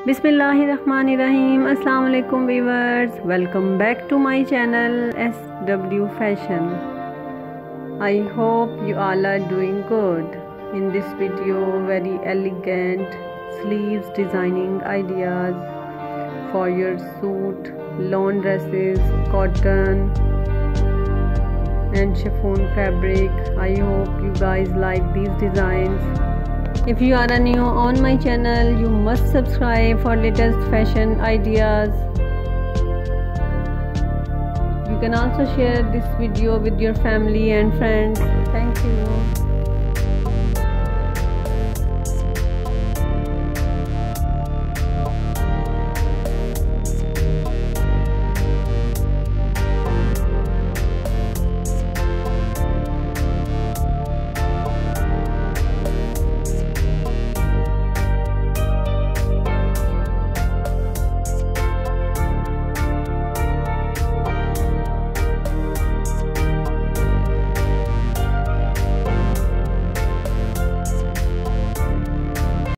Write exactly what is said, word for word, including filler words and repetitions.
Bismillahirrahmanirrahim. Assalamu alaikum viewers. Welcome back to my channel S W Fashion. I hope you all are doing good. In this video, very elegant sleeves designing ideas for your suit, lawn dresses, cotton and chiffon fabric. I hope you guys like these designs. If you are new on my channel, you must subscribe for latest fashion ideas. You can also share this video with your family and friends. Thank you.